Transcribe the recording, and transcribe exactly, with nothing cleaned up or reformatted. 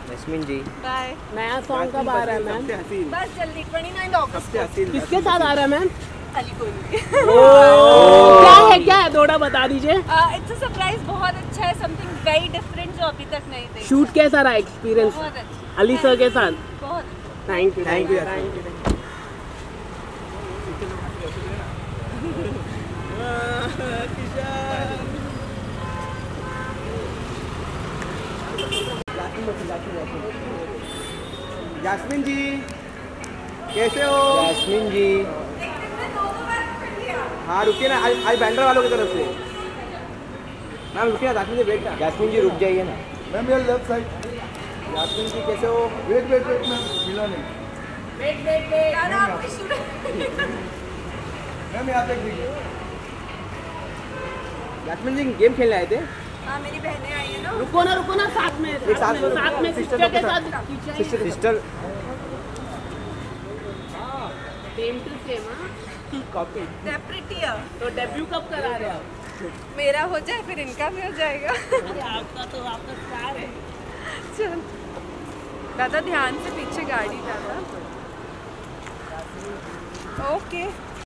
Jasmine ji bye. नया song कब आ रहा है मैम? बस जल्दी उनतीस अगस्त को। किसके साथ आ रहा है मैम? अली कोहली। क्या है क्या है थोड़ा बता दीजिए। इट्स अ सरप्राइज, बहुत अच्छा है, समथिंग वेरी डिफरेंट जो अभी तक नहीं देखा। शूट कैसा रहा एक्सपीरियंस बहुत अच्छा। अली सर के साथ? बहुत अच्छा। Thank you thank you thank you. Jasmine ji कैसे हो? जैस्मिन जी हाँ रुकिए ना, आज आज बैंडर वालों की तरफ से मैम रुकिए ना, Jasmine ji wait. Jasmine ji रुक जाइए ना मैम यार लेफ्ट साइड। जैस्मिन जी कैसे हो? वेट वेट वेट मैम मिला नहीं। वेट वेट वेट दादा आपकी शूट। मैम यहाँ तक देखिए। जैस्मिन जी गेम खेलने आए थे? हाँ मेरी बहनें आई है ना। रुको ना रुको ना साथ में एक साथ में साथ में सिस्टर के साथ sister sister same to same हां कॉपी। They're prettier। तो डेब्यू कब करा रहे हो? मेरा हो जाए फिर इनका भी हो जाएगा। अरे आपका तो आपका स्टार है। चल दादा ध्यान से, पीछे गाड़ी दादा। ओके